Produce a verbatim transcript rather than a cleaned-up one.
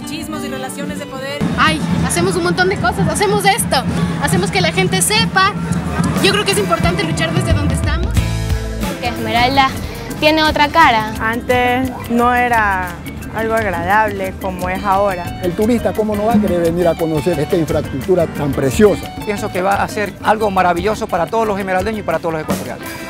machismos y relaciones de poder. Ay, hacemos un montón de cosas, hacemos esto, hacemos que la gente sepa. Yo creo que es importante luchar desde donde estamos. Porque Esmeralda tiene otra cara. Antes no era algo agradable como es ahora. El turista, ¿cómo no va a querer venir a conocer esta infraestructura tan preciosa? Pienso que va a ser algo maravilloso para todos los esmeraldeños y para todos los ecuatorianos.